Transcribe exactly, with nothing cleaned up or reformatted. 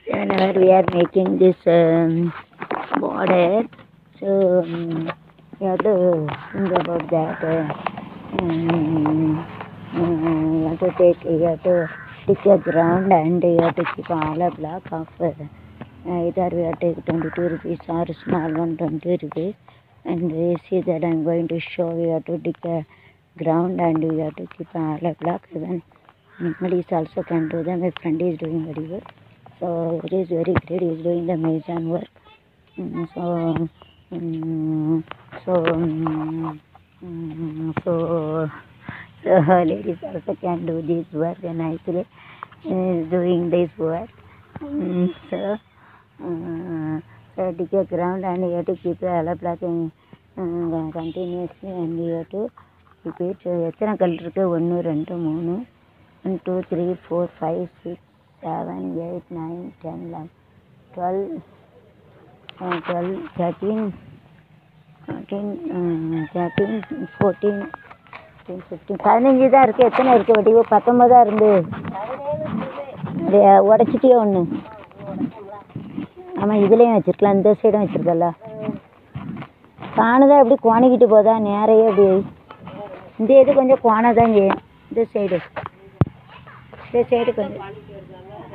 Whenever we are making this um, border, so um, you have to think about that. Uh, um, uh, you have to take, you have to take a ground and you have to keep all a block of uh, either we have to take twenty-two rupees or small one twenty rupees. And you see that I'm going to show you have to dig a ground and you have to keep all a block. Even English also can do that. My friend is doing very good. So it is very great. He is doing the amazing work. Mm, so, um, so, um, um, so, so ladies also can do this work nicely. Is doing this work. Um, so, uh, so dig a ground and you have to keep the yellow block in, uh, continuously and you have to keep it. எத்தனை கல் இருக்கு ஒன்று ரெண்டு மூணு one two three four five six seven eight nine ten eleven twelve uh, twelve thirteen fourteen uh, thirteen fourteen fifteen fifteen பதினஞ்சு தான் இருக்குது. எத்தனை இருக்குது வடிவு? பத்தொம்பதா இருந்து உடச்சிட்டியே ஒன்று. ஆமாம், இதுலேயும் வச்சுருக்கலாம், இந்த சைடும் வச்சுருக்கல. காணதான் எப்படி கோணிக்கிட்டு போதா நேரையே அப்படி. இந்த இது கொஞ்சம் கோணதான் செய்யும். இந்த சைடு இந்த சைடு கொஞ்சம்